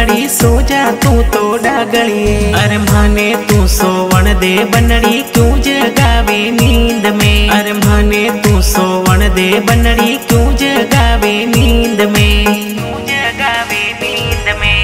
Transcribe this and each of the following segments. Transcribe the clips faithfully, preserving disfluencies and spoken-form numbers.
बनड़ी सो जा तू तो डागलिए। अरे माने तू सोवण दे बनड़ी क्यों जगावे नींद में। अरे माने तू सोवण दे बनड़ी क्यों जगावे नींद में, क्यों जगावे नींद में।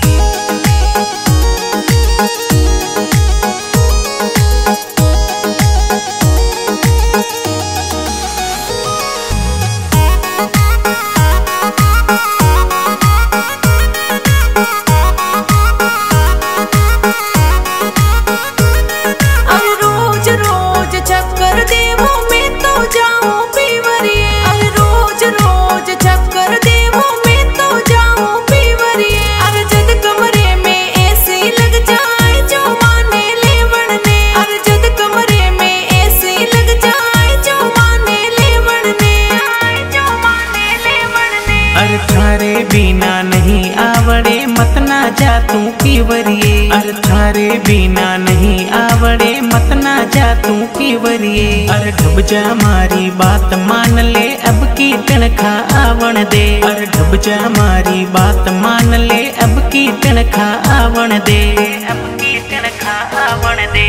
थारे बिना नहीं आवड़े मत ना जा तू कीवरिए। अरे थारे बिना नहीं आवड़े मत ना जा तू कीवरिए। अरे ढब जा मारी बात मान ले अब की तनखा आवण दे। अरे ढब जा मारी बात मान ले अब की तनखा आवण दे, अब की तनखा आवण दे।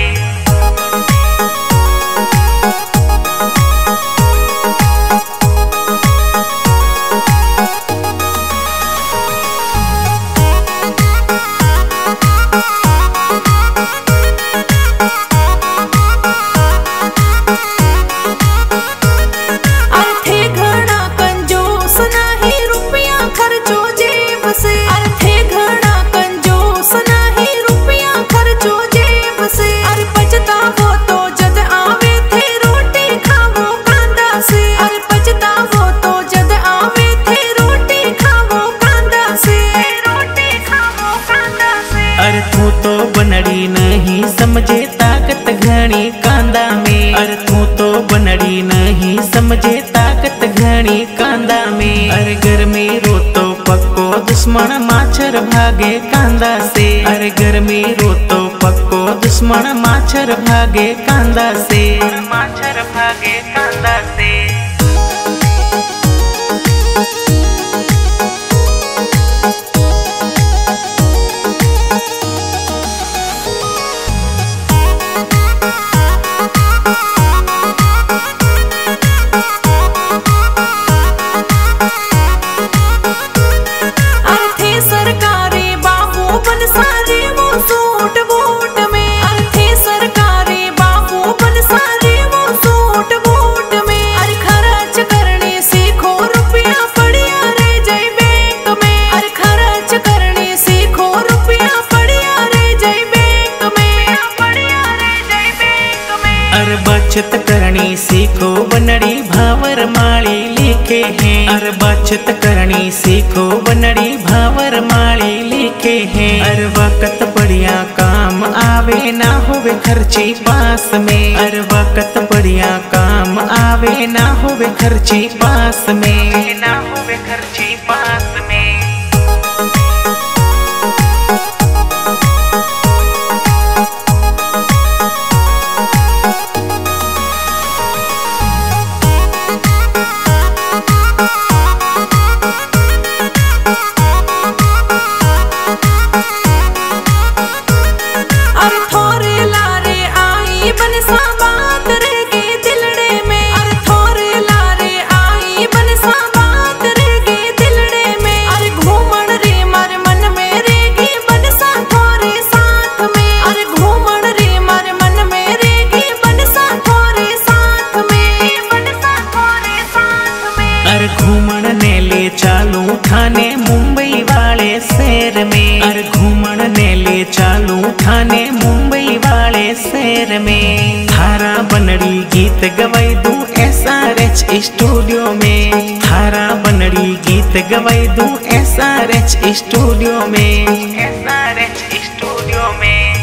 अरे तू तो बनड़ी नहीं समझे ताकत घनी कांदा में। अरे तू तो बनड़ी नहीं समझे ताकत घनी कांदा में। अरे घर में रो तो पक्को दुश्मन माछर भागे कांदा से। अरे घर में रो तो पक्को दुश्मन माछर भागे कांदा से, माछर भागे कांदा से। अरे बचत करनी सीखो बनड़ी भावर माली लिखे हैं। अरे बचत करनी सीखो बनड़ी भावर माली लिखे हैं। अरे वक्त बढ़िया काम आवे ना होवे खर्ची पास में। अरे वक्त बढ़िया काम आवे ना होवे खर्ची पास में, ना होवे खर्ची पास में। घूमन ने ले चालू थाने मुंबई वाले शहर में। अरे घूमन ने ले चालू थाने मुंबई वाले शहर में। थारा बनड़ी गीत गवाई दूं एस आर एच स्टूडियो में। थारा बनड़ी गीत गवाई दूं एस आर एच स्टूडियो में, एस आर एच स्टूडियो में।